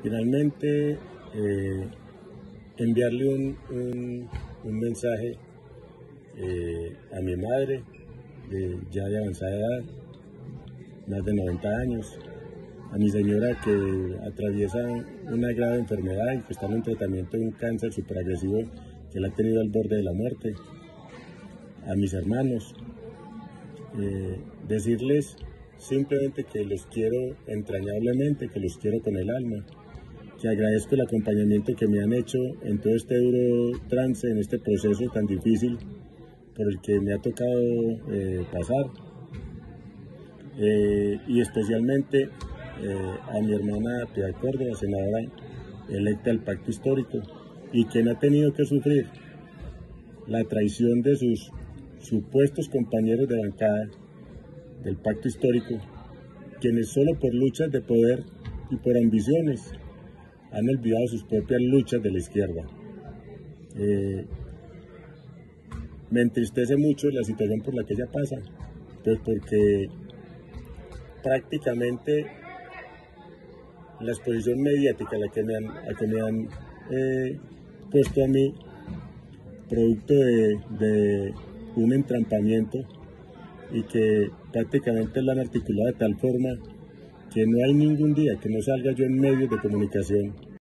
Finalmente, enviarle un mensaje a mi madre, ya de avanzada edad, más de 90 años, a mi señora que atraviesa una grave enfermedad y que está en un tratamiento de un cáncer superagresivo que la ha tenido al borde de la muerte, a mis hermanos, decirles simplemente que los quiero entrañablemente, que los quiero con el alma, que agradezco el acompañamiento que me han hecho en todo este duro trance, en este proceso tan difícil por el que me ha tocado pasar, y especialmente a mi hermana Piedad Córdoba, senadora electa del Pacto Histórico, y quien ha tenido que sufrir la traición de sus supuestos compañeros de bancada del Pacto Histórico, quienes solo por luchas de poder y por ambiciones han olvidado sus propias luchas de la izquierda. Me entristece mucho la situación por la que ella pasa, pues porque prácticamente la exposición mediática a la que me han puesto a mí, producto de un entrampamiento, y que prácticamente la han articulado de tal forma que no hay ningún día que no salga yo en medios de comunicación